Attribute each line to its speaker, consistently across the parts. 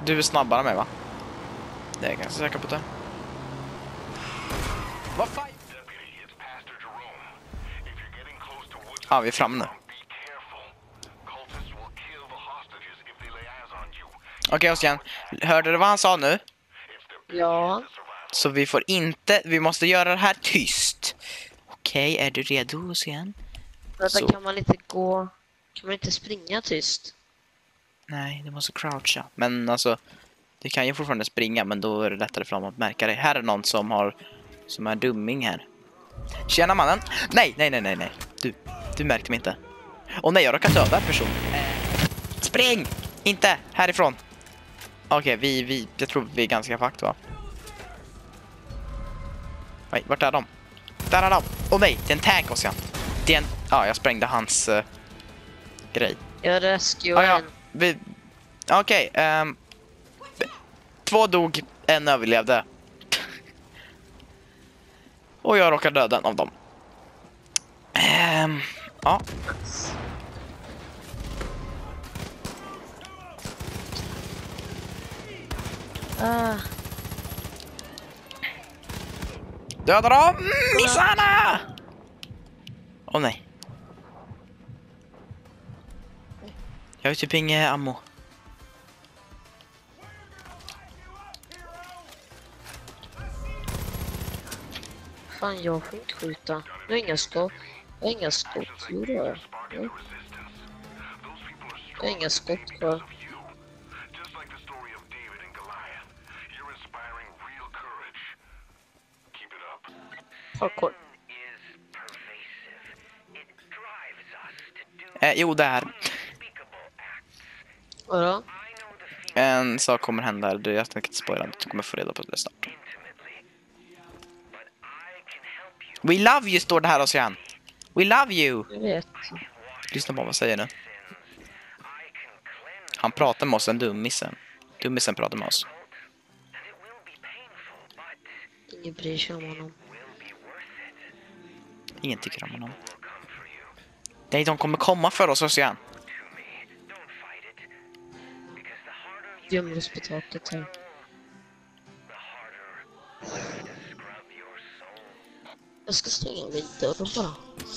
Speaker 1: du är snabbare med, va? Det är jag ganska säker på det. Vad fan? Ja, vi är framme nu. Okej, Oskar. Hörde du vad han sa nu?
Speaker 2: Ja.
Speaker 1: Så vi får inte... Vi måste göra det här tyst. Okej, är du redo, Oskar?
Speaker 2: Vänta, kan man inte gå... Kan man inte springa tyst?
Speaker 1: Nej, du måste croucha. Men alltså... Du kan ju fortfarande springa, men då är det lättare för dem att märka dig. Här är någon som är dumming här. Tjena, mannen. Nej. Du märkte mig inte. Och nej, jag råkat över en person. Spring! Inte! Härifrån. Okej, jag tror vi är ganska fakt, va? Nej, vart är de? Där är de! Nej, det är en tank, Oskar. Det är en... Ja, jag sprängde hans grej.
Speaker 2: Jag rescue en.
Speaker 1: Okej, 2 dog, 1 överlevde. Och jag råkade döda en av dem. Ja. Döda dem! Missarna! Nej. Jag har typ inget ammo.
Speaker 2: Fan, jag får inte skjuta. Jag har inga skott. Jag har inga skott. Jo, det har jag. Ja. Jag har inga skott kvar. Parkour.
Speaker 1: Jo, det här.
Speaker 2: Vadå?
Speaker 1: En sak kommer hända. Jag tänker inte spoila. Du kommer få reda på det snart. We love you, står det här, Oskar. We love you.
Speaker 2: Jag vet.
Speaker 1: Lyssna på vad jag säger nu. Han pratar med oss, en dummisen. Dummisen pratar med oss.
Speaker 2: Ingen bryr sig om honom.
Speaker 1: Ingen tycker om honom. Nej, de kommer komma för oss, Oskar.
Speaker 2: Gömmer oss på taket här. Jag ska stänga min dörr bara.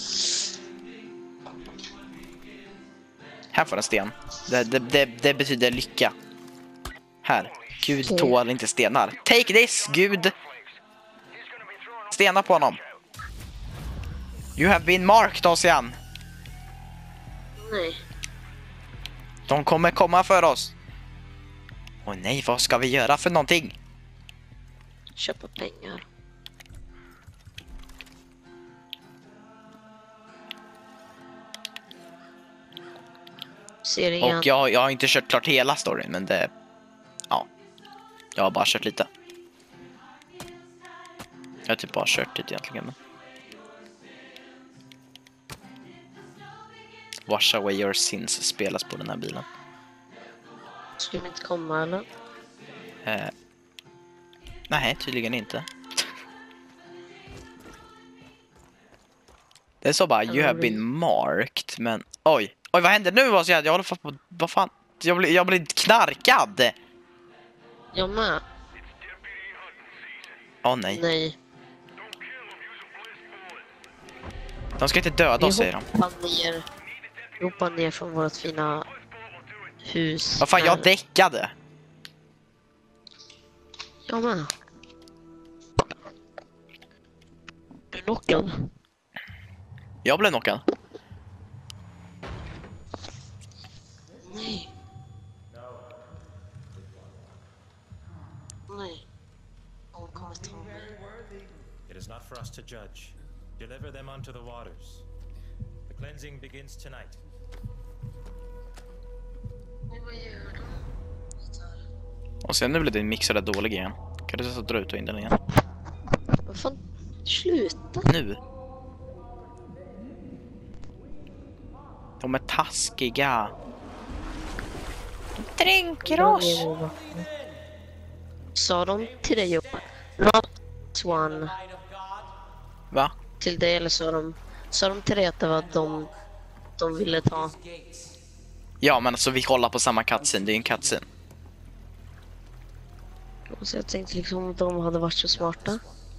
Speaker 1: Här får en sten. Det betyder lycka. Här. Gud tål inte stenar. Take this, Gud. Stenar på honom. You have been marked, Oskar.
Speaker 2: Nej.
Speaker 1: De kommer komma för oss. Åh nej, vad ska vi göra för någonting?
Speaker 2: Köpa pengar. Ser ingen.
Speaker 1: Och jag har inte kört klart hela storyn, men det... Ja. Jag har bara kört lite. Jag har typ bara kört lite egentligen. Men... Wash Away Your Sins spelas på den här bilen.
Speaker 2: Skulle inte komma, eller?
Speaker 1: Nej, tydligen inte. Det är så bara, you have been marked, men... Oj, vad hände nu? Jag håller fast på... Vad fan? Jag blir knarkad!
Speaker 2: Jag med.
Speaker 1: Nej.
Speaker 2: Nej.
Speaker 1: De ska inte döda oss, säger de.
Speaker 2: Vi hoppar ner från vårt fina hus.
Speaker 1: Vad fan, jag däckade.
Speaker 2: Jag med. Du är knockad.
Speaker 1: Jag blev knockad.
Speaker 2: Nej. Nej. Hon kommer ta mig.
Speaker 3: It is not for us to judge. Deliver them unto the waters. The cleansing begins tonight.
Speaker 2: Men vad gör du?
Speaker 1: Och sen nu blir din mixer där dålig igen. Kan du så dra ut och in den igen?
Speaker 2: Vad fan? Sluta.
Speaker 1: Nu. De är taskiga. De dränker oss.
Speaker 2: Sa de till dig, Johan? Not one.
Speaker 1: Va?
Speaker 2: Till dig, eller sa de till dig att det var de ville ta?
Speaker 1: Ja, men alltså vi kollar på samma cutscene. Det är ju en cutscene.
Speaker 2: Så jag tänkte liksom om de hade varit så smarta.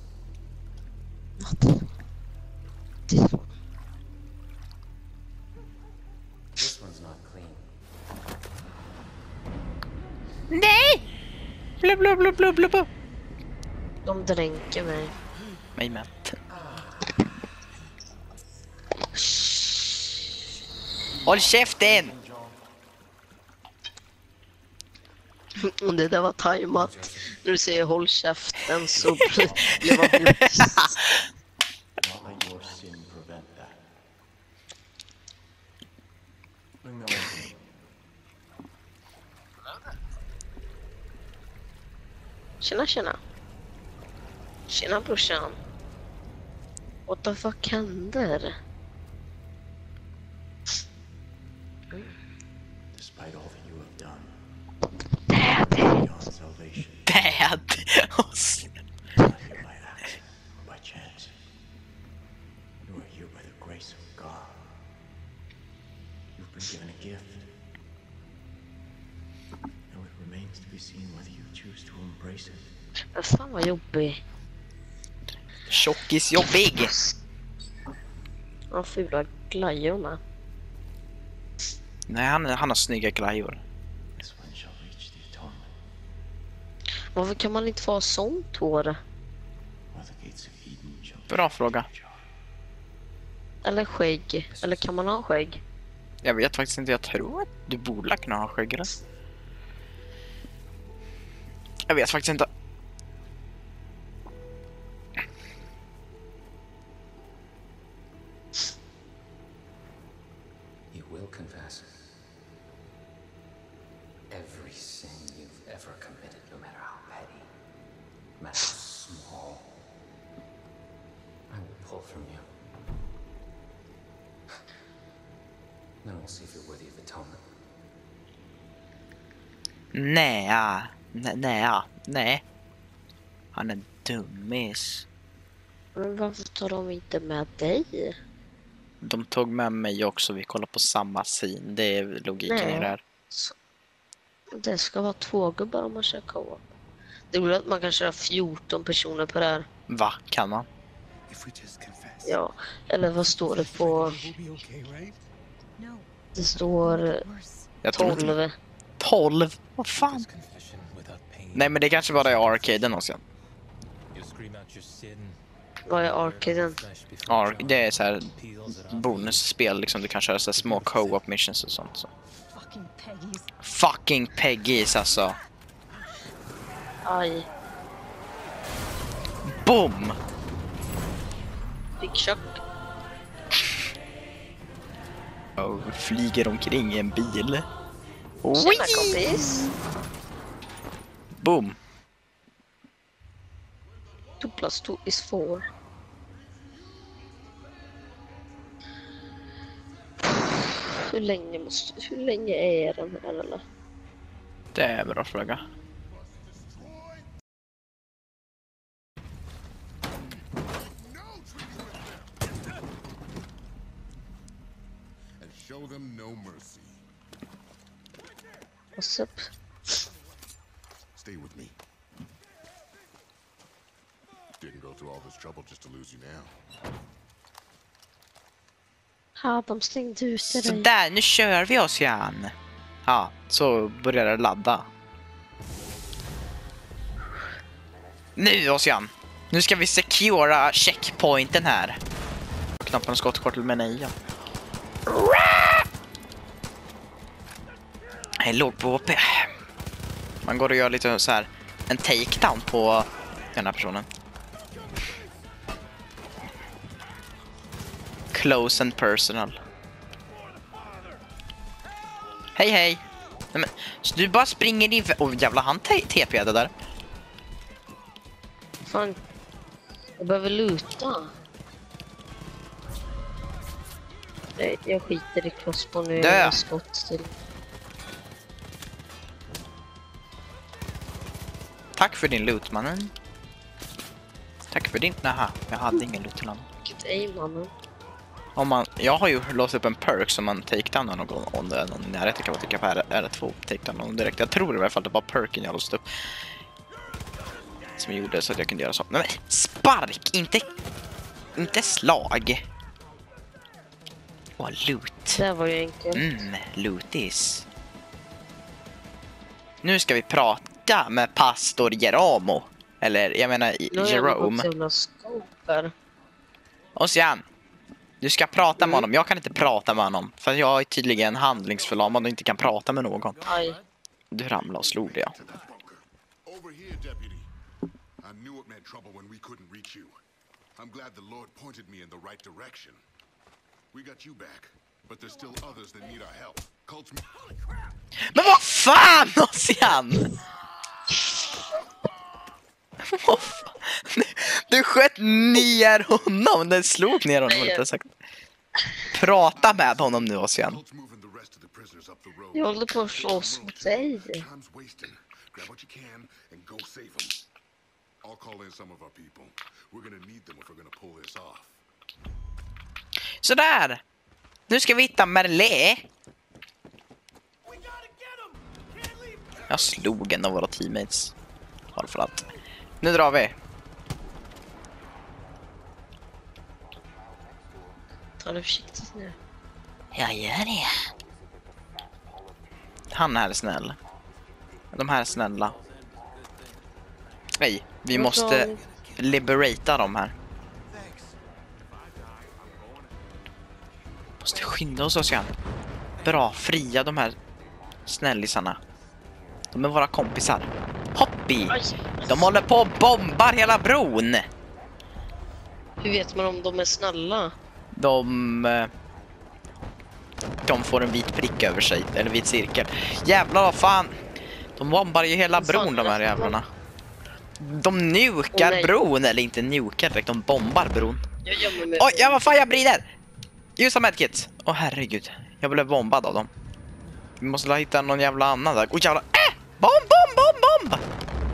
Speaker 4: This one's not clean.
Speaker 1: Nej! Blub, blub, blub, blub, blub.
Speaker 2: De dränker mig.
Speaker 1: Mig med. Håll käften!
Speaker 2: Och det där var tajmat. När du säger håll käften så blev man blöts.
Speaker 4: Don't let your sin prevent that. Bring that one to me.
Speaker 2: Tjena, tjena. Tjena, brorsan. What the fuck händer?
Speaker 4: Despite all that you have done,
Speaker 2: Daddy!
Speaker 4: beyond salvation,
Speaker 1: Dad!
Speaker 4: not here by accident or by chance. You are here by the grace of God. You've been given a gift. Now it remains to be seen whether you choose to embrace it.
Speaker 2: Men fan vad jobbig.
Speaker 1: Tjockis jobbig!
Speaker 2: Han fula glajor med.
Speaker 1: Nej, han har snygga glajor.
Speaker 4: This one shall reach the atonement,
Speaker 2: Varför kan man inte få ha sånt hår?
Speaker 4: while the gates of Eden shall be
Speaker 1: Bra fråga.
Speaker 4: ajar.
Speaker 2: Eller skägg? Eller kan man ha skägg?
Speaker 1: Jag vet faktiskt inte, jag tror att du borde kunna ha skägg. Jag vet faktiskt inte.
Speaker 4: You will confess every sin you've ever committed, no matter how petty, no matter how small. I will pull from you. Then we'll see if you're worthy of atonement.
Speaker 1: Nej. Han är dummis.
Speaker 2: Men varför tar de inte med dig?
Speaker 1: De tog med mig också, vi kollar på samma scen. Det är logiken i det här.
Speaker 2: Så, det ska vara 2 gubbar om man kör co-op. Det blir att man kan köra 14 personer på det här.
Speaker 1: Va? Kan man?
Speaker 5: If we just confess,
Speaker 2: Ja, eller vad står det på?
Speaker 5: we'll be okay, right?
Speaker 6: No.
Speaker 2: Det står
Speaker 6: Worse.
Speaker 1: Jag tror inte.
Speaker 2: 12.
Speaker 1: 12? Vad fan?
Speaker 3: Confession without pain.
Speaker 1: Nej, men det kanske bara är arcaden också.
Speaker 3: You scream out your sin.
Speaker 2: Vad är arcaden?
Speaker 1: Det är så här bonusspel liksom, du kan köra så här små co-op missions och sånt så.
Speaker 6: Fucking Peggy's.
Speaker 1: Fucking Peggy's alltså.
Speaker 2: Aj,
Speaker 1: Boom!
Speaker 2: Big Chuck.
Speaker 1: Och flyger omkring i en bil.
Speaker 2: Tjena kompis.
Speaker 1: Boom!
Speaker 2: 2 + 2 is 4. Hur länge är den här eller?
Speaker 1: Det är en bra fråga.
Speaker 5: And show them no mercy.
Speaker 2: What's up?
Speaker 5: Stay with me. Didn't go through all this trouble just to lose you now.
Speaker 2: Ja, de stängde ut dig.
Speaker 1: Sådär, nu kör vi oss igen. Ja, så börjar det ladda. Nu Ossian. Nu ska vi secura checkpointen här. Knappen och skottkortel med nej. Jag är låg på HP. Man går och gör lite så här en takedown på den här personen. Close and personal. Hej hej. Nej, men, så du bara springer in för... Åh jävla han TP det där.
Speaker 2: Fan, jag behöver luta. Nej, jag skiter i crossbow nu.
Speaker 1: Dö.
Speaker 2: Jag har skott till.
Speaker 1: Tack för din loot mannen. Tack för din... Näha, jag hade ingen loot till honom.
Speaker 2: Vilket aim, mannen.
Speaker 1: Om man, jag har ju låst upp en perk som man takedownar någon gång om det är någon i närheten kan man trycka på R2 takedown någon direkt. Jag tror i alla fall det var perken jag låst upp. som gjorde så att jag kunde göra så. Men spark, inte slag. Åh, loot.
Speaker 2: Det var ju enkelt.
Speaker 1: Lootis. Nu ska vi prata med pastor Jerome. Eller, jag menar Jerome. Och sen, du ska prata med honom. Jag kan inte prata med honom. För jag är tydligen handlingsförlamad och inte kan prata med någon.
Speaker 2: Aj.
Speaker 1: Du ramlade och slog det, ja.
Speaker 5: Over here, deputy. I knew it meant trouble when we couldn't reach you. I'm glad the Lord pointed me in the right direction. We got you back, but there's still others that need our help. Cults. Holy crap!
Speaker 1: Men vad fan, Ossian! Vad fan? Du sköt ner honom. Den slog ner honom, rättare sagt. Prata med honom nu, Ossian.
Speaker 5: Cults moving the rest of the prisoners up the road.
Speaker 2: Jag håller på att slåss mot dig.
Speaker 5: Time's wasting. Grab what you can and go save them. I'll call in some of our people. We're gonna need them if we're gonna pull this off.
Speaker 1: Sådär. Nu ska vi hitta Merle. Jag slog en av våra teammates. Varför att? Nu drar vi.
Speaker 2: Ta det försiktigt nu.
Speaker 1: Jag gör det. Han här är snäll. De här är snälla. Nej, vi måste liberata dem här. Måste skynda oss igen. Bra, fria de här snällisarna. De är våra kompisar. Hoppi! De håller på och bombar hela bron.
Speaker 2: Hur vet man om de är snälla?
Speaker 1: De får en vit prick över sig. Eller vit cirkel. Jävlar, vad fan. De bombar ju hela bron, de här jävlarna. De nukar bron. Eller inte nukar direkt, de bombar bron. Oj, ja, vad fan, jag brinner. Ljusa medkit. Åh, herregud. Jag blev bombad av dem. Vi måste hitta någon jävla annan där. Åh, jävlar. Bomb, bomb, bomb, bomb.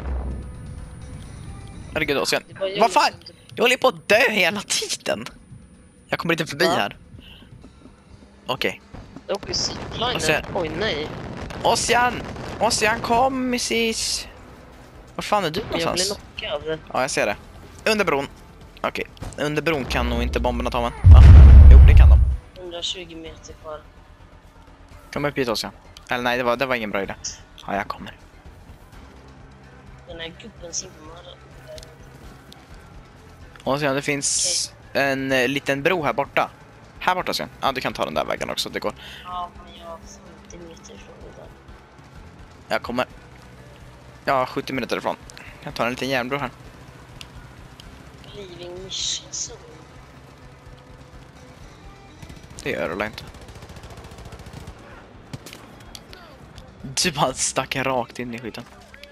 Speaker 1: Herregud, Ossian. Vad fan? Jag håller på att dö hela tiden. Jag kommer inte förbi här. Okej.
Speaker 2: Ossian. Oj, nej.
Speaker 1: Ossian, kom, missis. Var fan är du någonstans?
Speaker 2: Jag blir knockad.
Speaker 1: Ja, jag ser det. Under bron. Okej. Under bron kan nog inte bomberna ta mig. Va? Jo, det kan de.
Speaker 2: 120 meter kvar.
Speaker 1: Kom upp hit, Ossian. Eller nej, det var ingen bra idé. Ja, jag kommer.
Speaker 2: Den här gubben simmar.
Speaker 1: Ossian, det finns en liten bro här borta. Här borta, Ossian. Ja, du kan ta den där vägen också. Det går.
Speaker 2: Ja, men jag har 50 meter från det där.
Speaker 1: Jag kommer. Ja, 70 minuter ifrån. Jag tar en liten järnbro här.
Speaker 2: Living mission zone.
Speaker 1: Det gör det inte. Du bara stack rakt in i skiten.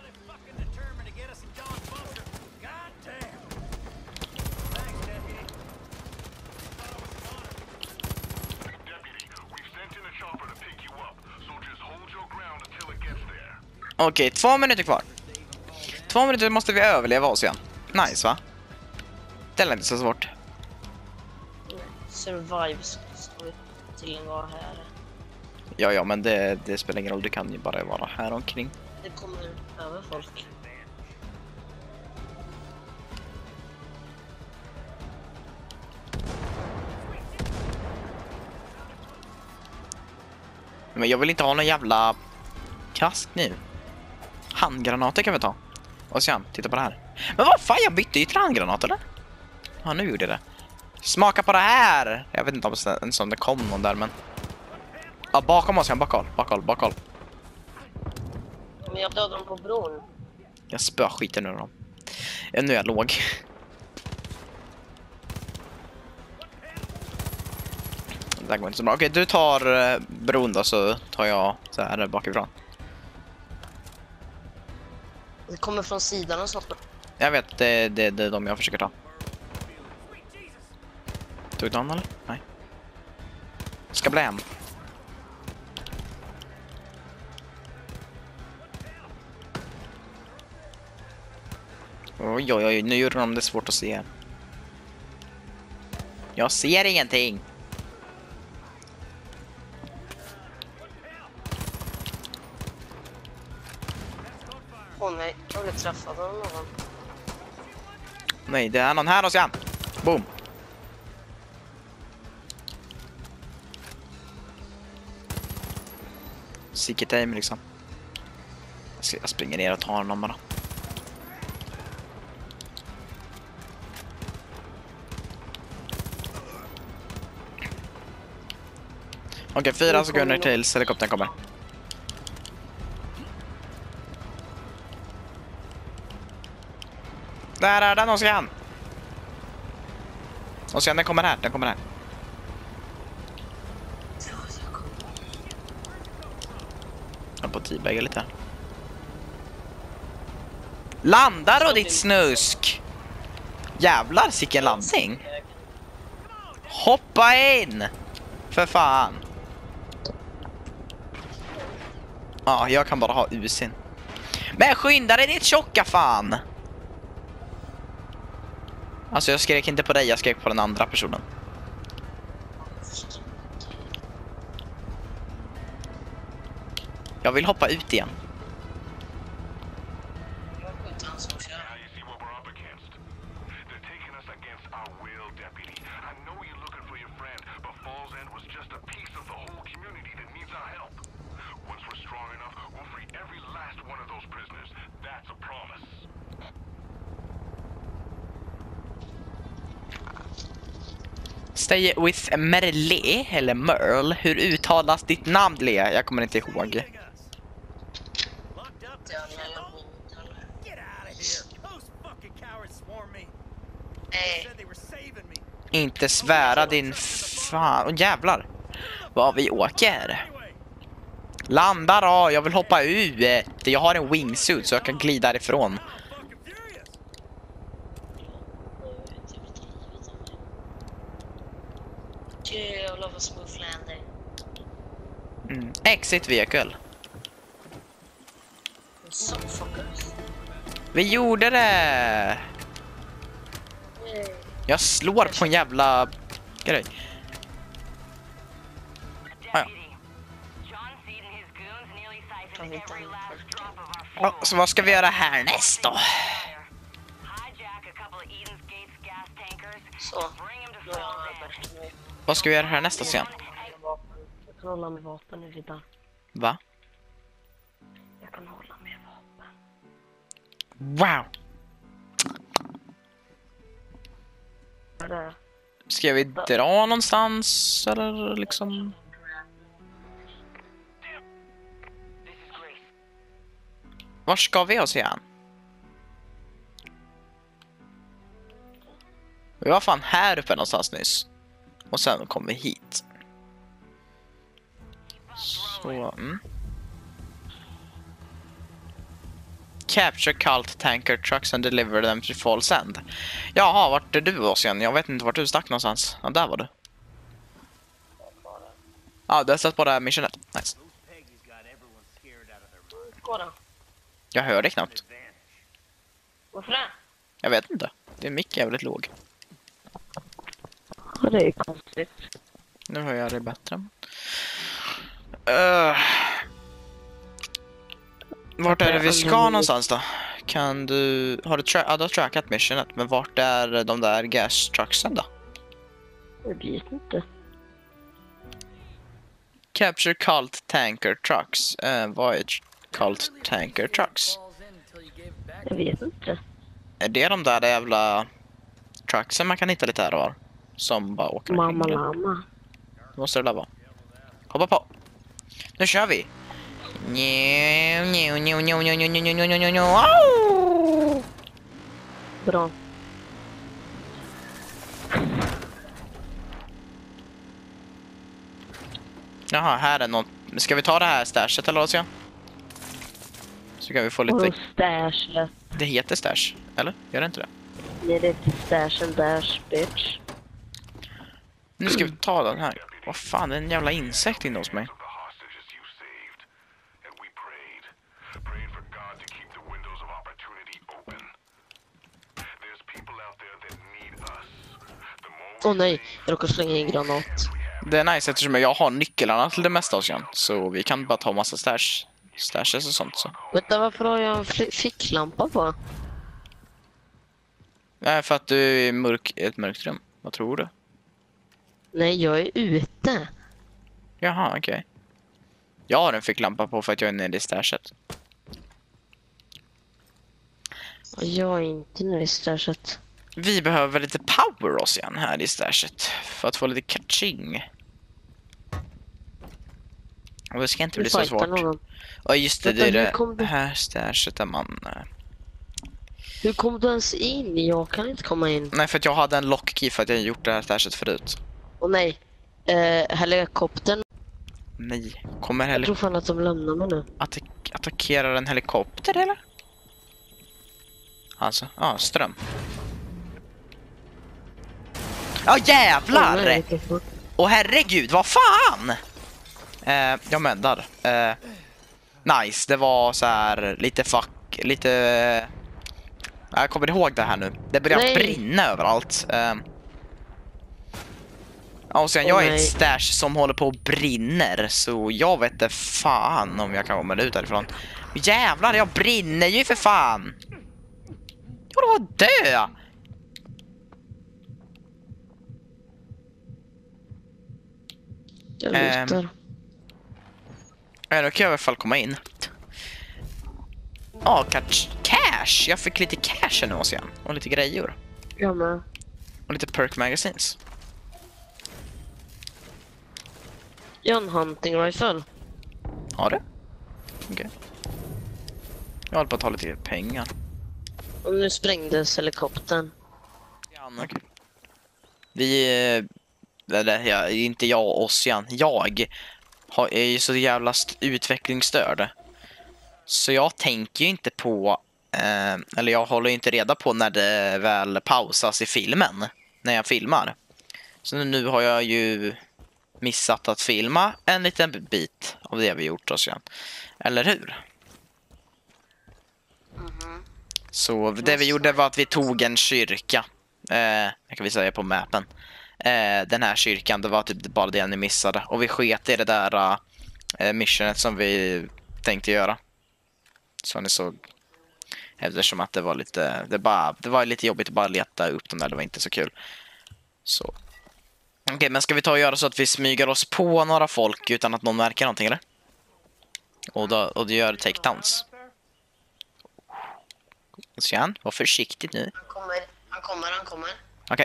Speaker 1: Okej, 2 minuter kvar. 2 minuter måste vi överleva oss igen. Nice, va? Det är inte så svårt.
Speaker 2: Survive står till att vara här.
Speaker 1: Ja, men det spelar ingen roll. Du kan ju bara vara här omkring.
Speaker 2: Det kommer över folk.
Speaker 1: Men jag vill inte ha någon jävla kastkniv. Handgranater kan vi ta. Och sen, titta på det här. Men vad fan, jag bytte ju till handgranater, eller? Ja, nu gjorde det. Smaka på det här! Jag vet inte om det kom någon där, men... Ja, bakom oss, bakom.
Speaker 2: Men jag dödade dem på bron.
Speaker 1: Jag spör skiten ur dem. Nu är jag låg. Det där går inte så bra. Okej, du tar bron då, så tar jag så här bakifrån.
Speaker 2: Det kommer från sidan och sånt.
Speaker 1: Jag vet, det är de jag försöker ta. Tog du någon eller? Nej. Ska bli hem. Oj, nu gjorde de det svårt att se. Jag ser ingenting.
Speaker 2: Åh nej, jag blev träffad av någon.
Speaker 1: Nej, det är någon här, Oskar. Boom. Sicket aim liksom. Jag springer ner och tar honom bara. Okej, 4 sekunder tills helikoptern kommer. Där är den, Oskar. Oskar, den kommer här, den kommer här. Jag på teabagga lite. Landar då, ditt snusk! Jävlar, sicken landning. Hoppa in! För fan. Ja, jag kan bara ha usin. Men skynda dig, ditt tjocka fan! Alltså jag skrek inte på dig, jag skrek på den andra personen. Jag vill hoppa ut igen. Stay with Merle eller Merle. Hur uttalas ditt namn, Le? Jag kommer inte ihåg. Inte svära din fan. Åh jävlar. Vad vi åker. Landa då, jag vill hoppa ut. Jag har en wingsuit så jag kan glida ifrån. Exit vehicle. Vi gjorde det. Jag slår på en jävla grej. Ah, ja. Så vad ska vi göra härnäst då?
Speaker 2: Så.
Speaker 1: Vad ska vi göra härnäst då sen?
Speaker 2: Jag kan hålla med vapen nu, Vidar.
Speaker 1: Va?
Speaker 2: Jag kan hålla med vapen.
Speaker 1: Wow!
Speaker 2: Vad är det?
Speaker 1: Ska vi dra någonstans eller liksom? Var ska vi oss igen? Vi var fan här uppe någonstans nyss. Och sen kom vi hit. Så, Capture cult tanker trucks and deliver them to Falls End. Jaha, vart är du Oskar? Jag vet inte vart du stack någonstans. Ja, där var du. Ja, det har sett på det här missionet. Nice. Jag hör det knappt.
Speaker 2: Varför det?
Speaker 1: Jag vet inte. Din mick är väldigt låg.
Speaker 2: Ja, det är konstigt.
Speaker 1: Nu hör jag det bättre. Vart är det vi ska någonstans då? Kan du... Har du trackat missionet? Men vart är de där gas trucksen då?
Speaker 2: Jag vet inte.
Speaker 1: Capture cult tanker trucks. Vad är cult tanker trucks?
Speaker 2: Jag vet inte.
Speaker 1: Är det de där jävla trucksen man kan hitta lite här och var? Som bara åker
Speaker 2: Mamma
Speaker 1: omkring?
Speaker 2: lama.
Speaker 1: Det måste det där vara. Hoppa på. Nu kör vi.
Speaker 2: Bra.
Speaker 1: Jaha, här är något. Ska vi ta det här stashet eller vad ska jag? Så kan vi få lite...
Speaker 2: Stash.
Speaker 1: Det heter stash, eller? Gör det inte det?
Speaker 2: Nej, det är inte stash and dash, bitch.
Speaker 1: Nu ska vi ta den här. Vad fan, det är en jävla insekt inne hos mig.
Speaker 2: Åh nej, jag råkar slänga in granat.
Speaker 1: Det är nice eftersom jag har nycklarna till det mesta hos igen. Så vi kan bara ta massa stashes och sånt så.
Speaker 2: Vänta, varför har jag en ficklampa på?
Speaker 1: Nej, för att du är i ett mörkt rum. Vad tror du?
Speaker 2: Nej, jag är ute.
Speaker 1: Jaha, okej. Jag har en ficklampa på för att jag är nere i stashet.
Speaker 2: Och jag är inte nere i stashet.
Speaker 1: Vi behöver lite power oss igen här i stashet. För att få lite catching. Och det ska inte bli så svårt.
Speaker 2: Någon.
Speaker 1: Ja, just det.
Speaker 2: Vänta,
Speaker 1: Det är
Speaker 2: hur kom
Speaker 1: det
Speaker 2: du-
Speaker 1: här stashet där man...
Speaker 2: Hur kom du ens in? Jag kan inte komma in.
Speaker 1: Nej, för att jag hade en lockkey för att jag gjort det här stashet förut.
Speaker 2: Åh nej. Helikoptern.
Speaker 1: Nej. Kommer
Speaker 2: Jag tror fan att de lämnar mig nu.
Speaker 1: attackerar en helikopter eller? Alltså, ja, ström. Ja, jävlar!
Speaker 2: Åh, nej, vilken fort.
Speaker 1: Åh herregud, vad fan! Jag meddar. Nice, det var så här lite... Jag kommer ihåg det här nu. Det börjar
Speaker 2: Nej.
Speaker 1: brinna överallt. Ja, och sen
Speaker 2: Åh,
Speaker 1: jag är
Speaker 2: nej.
Speaker 1: ett stash som håller på och brinner, så jag vet inte fan om jag kan komma ut därifrån. Jävlar, jag brinner ju för fan! Jag håller på att dö!
Speaker 2: Jag
Speaker 1: Ehm.
Speaker 2: lutar.
Speaker 1: Ja, då kan jag i alla fall komma in. Ja, cash! Jag fick lite cash nu hos igen. Och lite grejer.
Speaker 2: Jag med.
Speaker 1: Och lite perk magazines.
Speaker 2: Jag har en hunting rifle.
Speaker 1: Har du? Okej. Jag håller på att ta lite pengar.
Speaker 2: Och nu sprängdes helikoptern.
Speaker 1: Okej. Eller inte jag och Ossian. Är ju så jävla utvecklingsstörd. Så jag tänker ju inte på... eller jag håller ju inte reda på när det väl pausas i filmen. När jag filmar. Så nu har jag ju missat att filma en liten bit av det vi gjort oss igen. Eller hur? Så det vi gjorde var att vi tog en kyrka. Jag kan visa det på mappen. Den här kyrkan, det var typ bara det ni missade. Och vi sket i det där missionet som vi tänkte göra. Så ni såg. Eftersom att det var lite... Det var lite jobbigt att bara leta upp dem där, det var inte så kul. Så. Okej, men ska vi ta och göra så att vi smyger oss på några folk utan att någon märker någonting, eller? Och det gör takedowns. Sean, var försiktigt nu.
Speaker 2: Han kommer.
Speaker 1: Okej.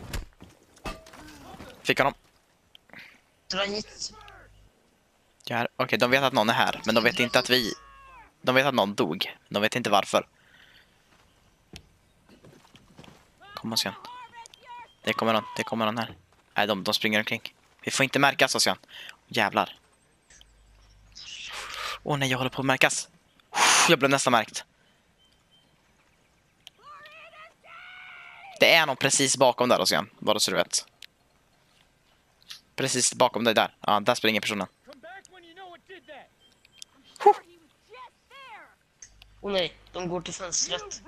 Speaker 1: Fick honom.
Speaker 2: Dra hit.
Speaker 1: Ja, okej, de vet att någon är här, men de vet inte att vi... De vet att någon dog. De vet inte varför. Kom Ossian. Det kommer någon här. Nej, de springer omkring. Vi får inte märkas, Ossian. Jävlar. Åh nej, jag håller på att märkas. Jag blev nästan märkt. Det är någon precis bakom där, Ossian. Bara så du vet. Precis bakom dig där. Ja, där springer personen.
Speaker 2: Åh nej, de går till fönstret.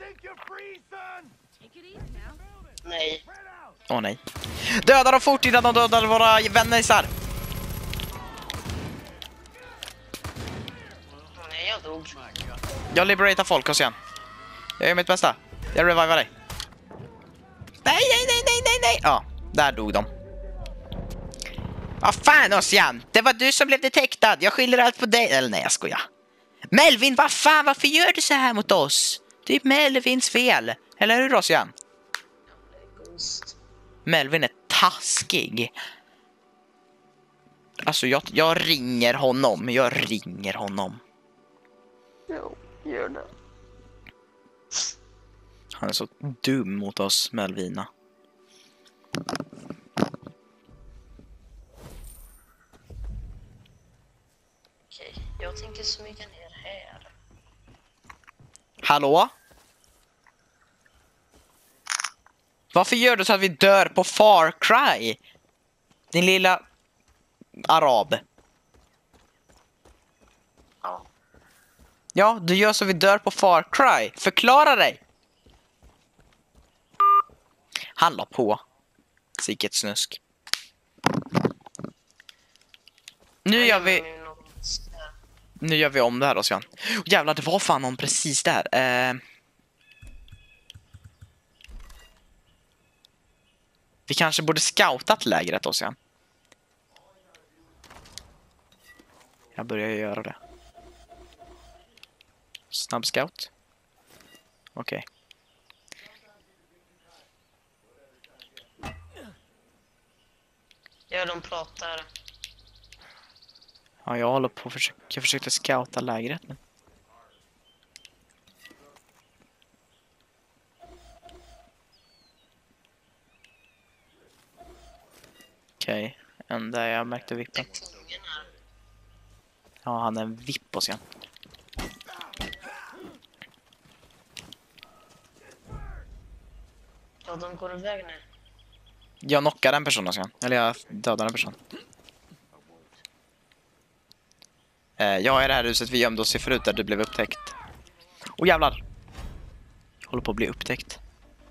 Speaker 2: Nej.
Speaker 1: Åh nej. Döda dem fort innan de dödar våra vänner isär.
Speaker 2: Nej, jag dog.
Speaker 1: Jag liberatar folk oss igen. Jag gör mitt bästa. Jag revivar dig. Nej. Ja, där dog de. Vad fan, Ossian? Det var du som blev detektad. Jag skyller allt på dig. Eller nej, jag skojar. Melvin, vad fan? Varför gör du så här mot oss? Det är Melvins fel. Eller hur, Ossian? Melvin är taskig. Alltså, jag ringer honom.
Speaker 2: Jo, gör det.
Speaker 1: Han är så dum mot oss, Melvina.
Speaker 2: Okej, jag tänker smyga ner här.
Speaker 1: Hallå? Varför gör du så att vi dör på Far Cry? Din lilla arab.
Speaker 2: Ja.
Speaker 1: Ja, du gör så vi dör på Far Cry. Förklara dig. Han la på. Sicket snusk. Nu gör vi om det här, Ossian. Jävlar, det var fan någon precis där. Vi kanske borde scoutat lägret också igen. Jag börjar göra det. Snabb scout. Okej.
Speaker 2: Ja, de pratar.
Speaker 1: Ja, jag håller på att jag försökte scouta lägret. Men... Okej, enda jag märkte vippen.
Speaker 2: Kungen här.
Speaker 1: Ja, han är en vipp och sen.
Speaker 2: Ja, de går iväg nu.
Speaker 1: Jag knockade en person och sen. Eller jag dödade en person. Jag är i det här huset vi gömde oss i förut där du blev upptäckt. Åh jävlar! Jag håller på att bli upptäckt.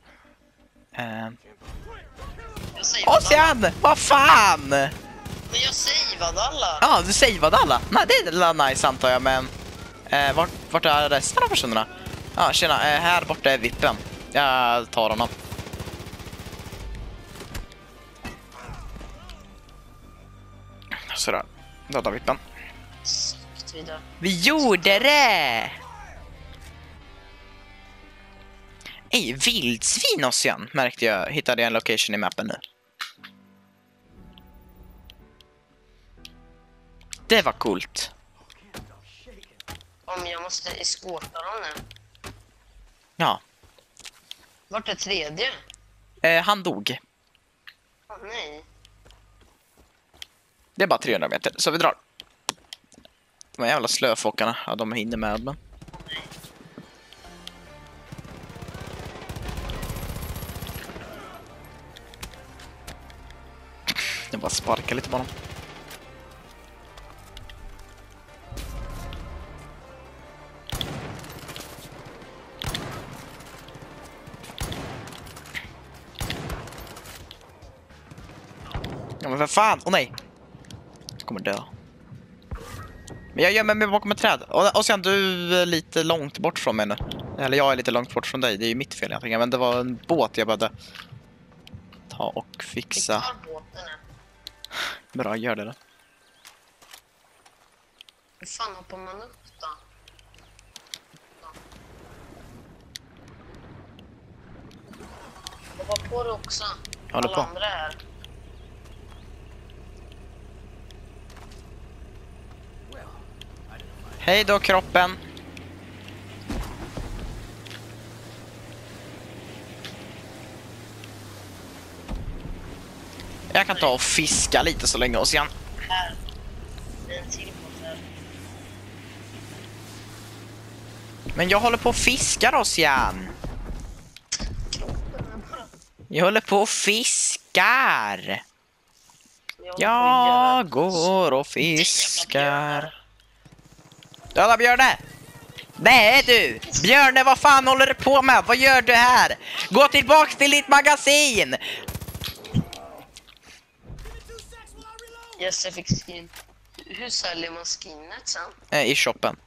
Speaker 2: Jag savade
Speaker 1: Ocean! Vad fan!
Speaker 2: Men jag savade alla.
Speaker 1: Ja, du savade alla. Nej, det är nice antar jag, men... vart är resten av personerna? Ja, tjena. Här borta är vippen. Jag tar honom. Sådär. Döda vippen.
Speaker 2: Sagt vidare.
Speaker 1: Vi gjorde det! Ej, vildsvin Ocean, märkte jag. Hittade jag en location i mappen nu. Det var coolt.
Speaker 2: Om jag måste eskorta dem nu.
Speaker 1: Ja.
Speaker 2: Vart är tredje?
Speaker 1: Han dog.
Speaker 2: Åh, nej.
Speaker 1: Det är bara 300 meter, så vi drar. De här jävla slöfockarna. Ja, de hinner med, men... Jag bara sparkar lite på dem. Ja, men för fan! Åh nej! Jag kommer dö. Men jag gömmer mig bakom ett träd. Och sen du är lite långt bort från mig nu. Eller jag är lite långt bort från dig. Det är ju mitt fel egentligen. Men det var en båt jag behövde ta och fixa.
Speaker 2: Vi tar båten nu.
Speaker 1: Bra, gör det då.
Speaker 2: Hur fan hoppar man upp då? Hoppa på det också.
Speaker 1: Jag håller
Speaker 2: Alla
Speaker 1: på.
Speaker 2: andra är.
Speaker 1: Hej då kroppen. Jag kan ta och fiska lite så länge och sen.
Speaker 2: Här. Det är en till båt här.
Speaker 1: Men jag håller på och fiskar oss igen.
Speaker 2: Kroppen är bara...
Speaker 1: Jag håller på och fiskar.
Speaker 2: håller på att
Speaker 1: Jag går och fiskar. Döda Björne! Nej du! Björne, vad fan håller du på med? Vad gör du här? Gå tillbaks till ditt magasin!
Speaker 2: Yes, jag fick skin. Hur säljer man skinnet sen?
Speaker 1: I shoppen.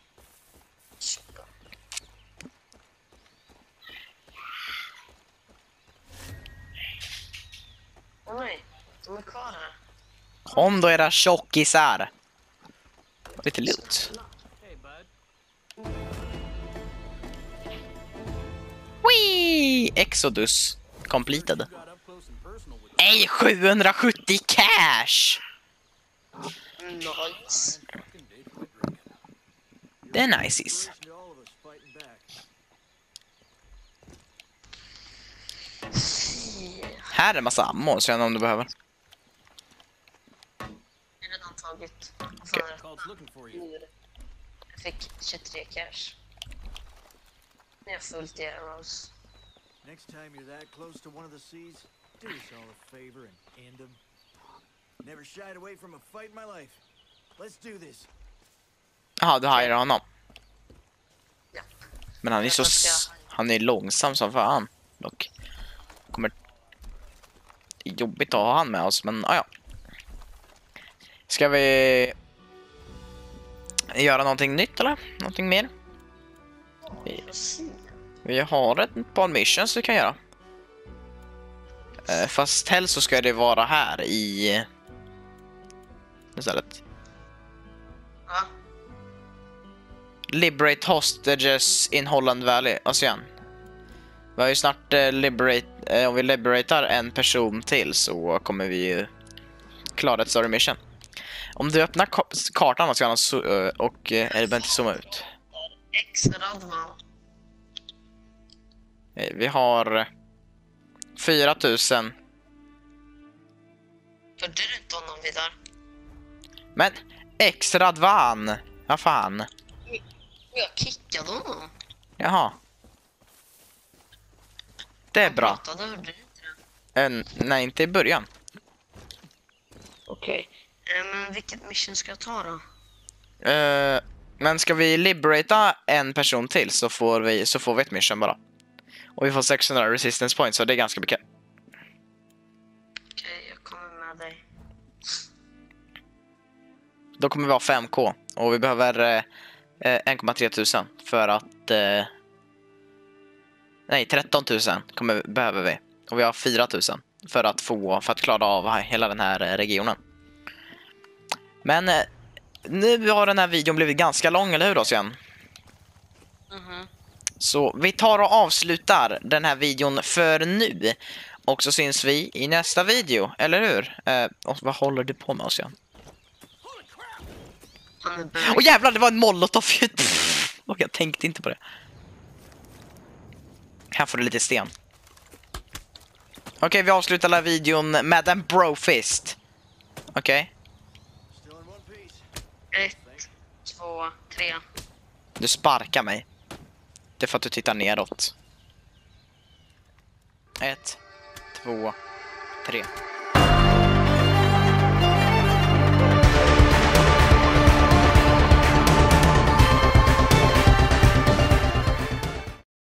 Speaker 2: Åh nej, de är kvar här.
Speaker 1: Kom då era tjockisar. Lite loot. Wee! Exodus completed. Ej, 770 cash!
Speaker 2: Nice.
Speaker 1: Det är nice. Här är en massa ammo, så jag vet inte om du behöver.
Speaker 2: Jag har redan tagit.
Speaker 1: Okej.
Speaker 2: Jag fick 23 cash. Nu är jag fullt i arrows.
Speaker 4: Next time you're that close to one of the seas, do us all a favor and end them. Never shied away from a fight in my life. Let's do this.
Speaker 1: Jaha, du hajar honom.
Speaker 2: Ja.
Speaker 1: Men han är så... Han är långsam som fan. Dock. Kommer... Det är jobbigt att ha han med oss, men ja. Ska vi... göra någonting nytt eller? Någonting mer? Vi har ett par missions vi kan göra. Fast helst så ska det vara här i... istället.
Speaker 2: Va?
Speaker 1: Liberate hostages in Holland Valley. Alltså igen. Vi har ju snart om vi liberatar en person till så kommer vi ju klara ett större mission. Om du öppnar kartan och eller inte zooma ut.
Speaker 2: X-Radman.
Speaker 1: Vi har 4000.
Speaker 2: Hörde du inte honom vidare?
Speaker 1: Men X-Radvan. Ja fan.
Speaker 2: Jag kickade honom.
Speaker 1: Jaha. Det är bra.
Speaker 2: Pratade, hörde du inte det?
Speaker 1: Nej, inte i början.
Speaker 2: Okej. Men vilket mission ska jag ta då?
Speaker 1: Men ska vi liberata en person till så får vi ett mission bara. Och vi får 600 resistance points, så det är ganska mycket.
Speaker 2: Okej, jag kommer med dig.
Speaker 1: Då kommer vi ha 5k. Och vi behöver 1,3 tusen för att... nej, 13 000 behöver vi. Och vi har 4 000 för att klara av hela den här regionen. Men nu har den här videon blivit ganska lång, eller hur då, igen? Så vi tar och avslutar den här videon för nu. Och så syns vi i nästa video, eller hur? Och vad håller du på med oss igen? Åh jävlar, det var en molotov! Och jag tänkte inte på det. Här får du lite sten. Okej, vi avslutar den här videon med en brofist. Okej.
Speaker 2: 1, 2, 3.
Speaker 1: Du sparkar mig. Det är för att du tittar neråt. 1, 2, 3.